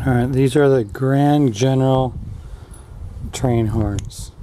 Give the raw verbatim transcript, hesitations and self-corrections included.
Alright, these are the Grand General train horns.